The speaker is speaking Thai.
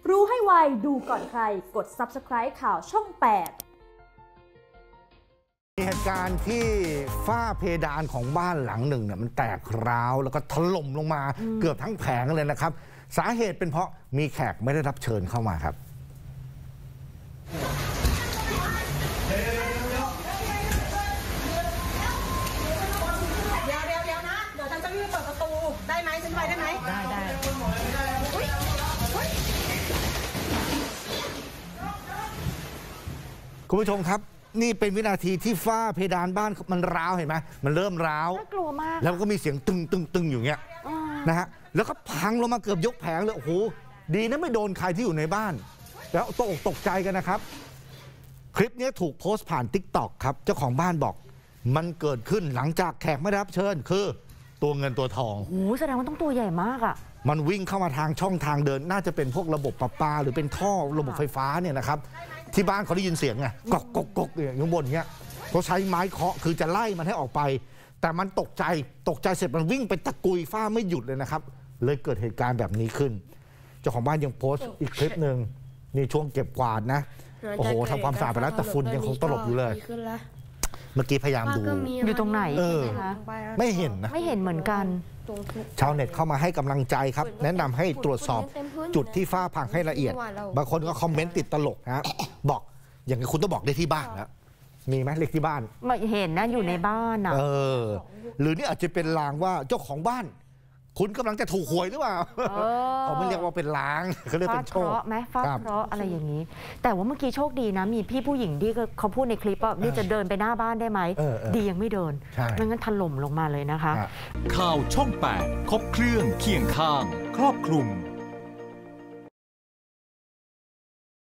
รู้ให้ไวดูก่อนใครกด Subscribe ข่าวช่อง 8 เหตุการณ์ที่ฝ้าเพดานของบ้านหลังหนึ่งเนี่ยมันแตกร้าวแล้วก็ถล่มลงมาเกือบทั้งแผงเลยนะครับสาเหตุเป็นเพราะมีแขกไม่ได้รับเชิญเข้ามาครับเดี๋ยวนะเดี๋ยวฉันจะรีบเปิดประตูได้ไหมฉันไปได้ไหมได้คุณผู้ชมครับนี่เป็นวินาทีที่ฝ้าเพดานบ้านมันร้าวเห็นไหมมันเริ่มร้าวน่ากลัวมากแล้วก็มีเสียงตึงอยู่เงี้ยนะฮะแล้วก็พังลงมาเกือบยกแผงเลยโอ้โหดีนะไม่โดนใครที่อยู่ในบ้านแล้วตกใจกันนะครับคลิปนี้ถูกโพสต์ผ่าน TikTok ครับเจ้าของบ้านบอกมันเกิดขึ้นหลังจากแขกไม่ได้รับเชิญคือตัวเงินตัวทองโอ้แสดงว่าต้องตัวใหญ่มากอ่ะมันวิ่งเข้ามาทางช่องทางเดินน่าจะเป็นพวกระบบประปาหรือเป็นท่อระบบไฟฟ้าเนี่ยนะครับที่บ้านเขาได้ยินเสียงไงกกอย่างข้างบนเงี้ยเขาใช้ไม้เคาะคือจะไล่มันให้ออกไปแต่มันตกใจเสร็จมันวิ่งไปตะกุยฝ้าไม่หยุดเลยนะครับเลยเกิดเหตุการณ์แบบนี้ขึ้นเจ้าของบ้านยังโพสต์อีกคลิปหนึ่งนี่ช่วงเก็บกวาดนะโอ้โหทำความสะอาดไปแล้วแต่ฝุ่นยังคงตลบอยู่เลยเมื่อกี้พยายามดูอยู่ตรงไหนไม่เห็นนะไม่เห็นเหมือนกันชาวเน็ตเข้ามาให้กำลังใจครับแนะนำให้ตรวจสอบจุดที่ฝ้าพังให้ละเอียดบางคนก็คอมเมนต์ติดตลกนะบอกอย่างนี้คุณต้องบอกได้ที่บ้านแล้วมีไหมเลขที่บ้านไม่เห็นนะอยู่ในบ้านอ่ะหรือนี่อาจจะเป็นลางว่าเจ้าของบ้านคุณกำลังจะถูกหวยหรือเปล่าเขาไม่เรียกว่าเป็นลางเขาเรียกเป็นโชคไหมฟ้าเคราะห์อะไรอย่างนี้แต่ว่าเมื่อกี้โชคดีนะมีพี่ผู้หญิงที่เขาพูดในคลิปว่านี่จะเดินไปหน้าบ้านได้ไหมดียังไม่เดินไม่งั้นถล่มลงมาเลยนะคะข่าวช่อง 8 ครบเครื่องเคียงข้างครอบคลุม